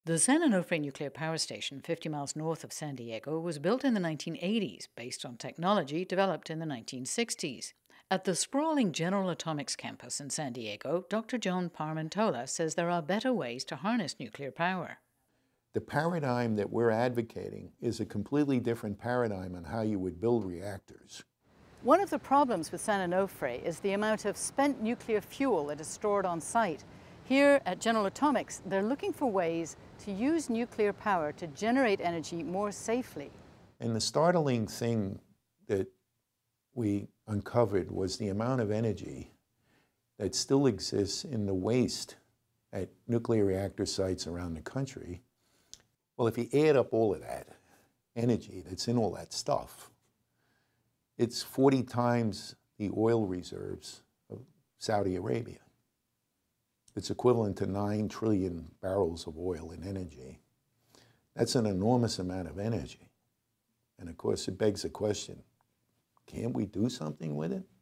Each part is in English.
The San Onofre nuclear power station, 50 miles north of San Diego, was built in the 1980s based on technology developed in the 1960s. At the sprawling General Atomics campus in San Diego, Dr. John Parmentola says there are better ways to harness nuclear power. The paradigm that we're advocating is a completely different paradigm on how you would build reactors. One of the problems with San Onofre is the amount of spent nuclear fuel that is stored on site. Here at General Atomics, they're looking for ways to use nuclear power to generate energy more safely. And the startling thing that we uncovered was the amount of energy that still exists in the waste at nuclear reactor sites around the country. Well, if you add up all of that energy that's in all that stuff, it's 40 times the oil reserves of Saudi Arabia. It's equivalent to 9 trillion barrels of oil in energy. That's an enormous amount of energy. And of course, it begs the question, can't we do something with it?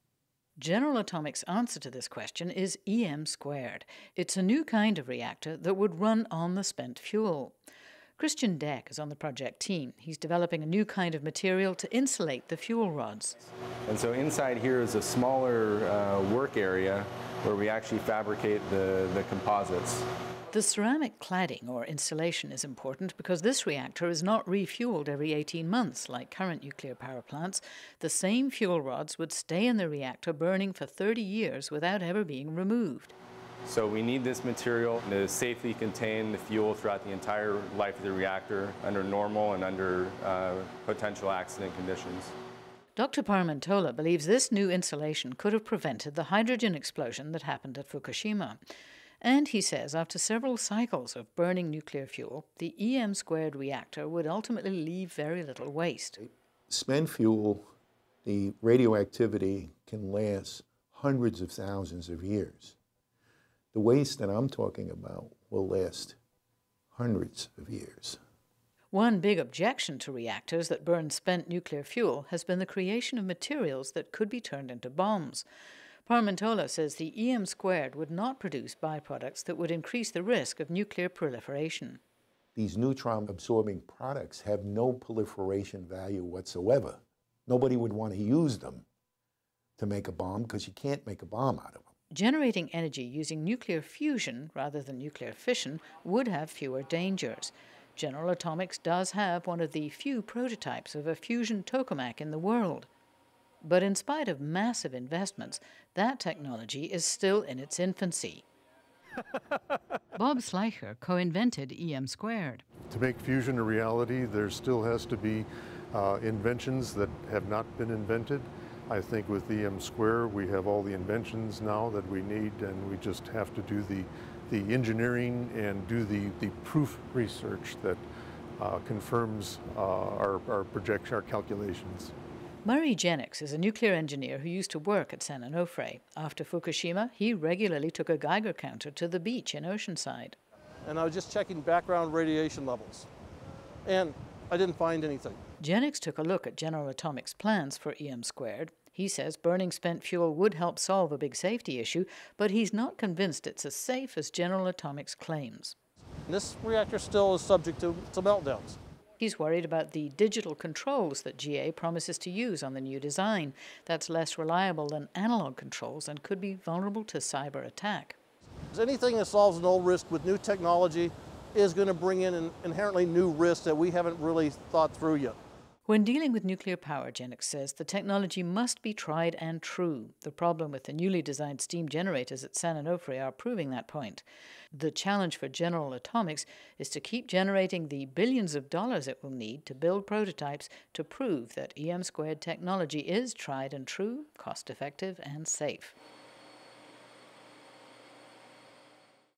General Atomics' answer to this question is EM squared. It's a new kind of reactor that would run on the spent fuel. Christian Deck is on the project team. He's developing a new kind of material to insulate the fuel rods. And so inside here is a smaller work area where we actually fabricate the composites. The ceramic cladding or insulation is important because this reactor is not refueled every 18 months like current nuclear power plants. The same fuel rods would stay in the reactor burning for 30 years without ever being removed. So we need this material to safely contain the fuel throughout the entire life of the reactor under normal and under potential accident conditions. Dr. Parmentola believes this new insulation could have prevented the hydrogen explosion that happened at Fukushima. And he says after several cycles of burning nuclear fuel, the EM squared reactor would ultimately leave very little waste. Spent fuel, the radioactivity can last hundreds of thousands of years. The waste that I'm talking about will last hundreds of years. One big objection to reactors that burn spent nuclear fuel has been the creation of materials that could be turned into bombs. Parmentola says the EM squared would not produce byproducts that would increase the risk of nuclear proliferation. These neutron-absorbing products have no proliferation value whatsoever. Nobody would want to use them to make a bomb because you can't make a bomb out of them. Generating energy using nuclear fusion rather than nuclear fission would have fewer dangers. General Atomics does have one of the few prototypes of a fusion tokamak in the world. But in spite of massive investments, that technology is still in its infancy. Bob Schleicher co-invented EM squared. To make fusion a reality, there still has to be inventions that have not been invented. I think with EM square, we have all the inventions now that we need, and we just have to do the engineering and do the proof research that confirms our projection, our calculations. Murray Jennings is a nuclear engineer who used to work at San Onofre. After Fukushima, he regularly took a Geiger counter to the beach in Oceanside. And I was just checking background radiation levels, and I didn't find anything. Jennings took a look at General Atomics' plans for EM squared. He says burning spent fuel would help solve a big safety issue, but he's not convinced it's as safe as General Atomics claims. This reactor still is subject to meltdowns. He's worried about the digital controls that GA promises to use on the new design. That's less reliable than analog controls and could be vulnerable to cyber attack. Anything that solves an old risk with new technology is going to bring in an inherently new risk that we haven't really thought through yet. When dealing with nuclear power, Jennings says, the technology must be tried and true. The problem with the newly designed steam generators at San Onofre are proving that point. The challenge for General Atomics is to keep generating the billions of dollars it will need to build prototypes to prove that EM squared technology is tried and true, cost-effective, and safe.